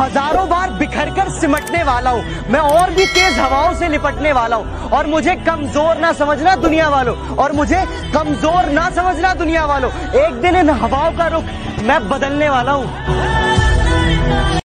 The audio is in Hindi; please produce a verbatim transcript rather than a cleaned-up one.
हजारों बार बिखरकर सिमटने वाला हूँ, मैं और भी तेज हवाओं से लिपटने वाला हूँ। और मुझे कमजोर ना समझना दुनिया वालों, और मुझे कमजोर ना समझना दुनिया वालों। एक दिन इन हवाओं का रुख मैं बदलने वाला हूँ।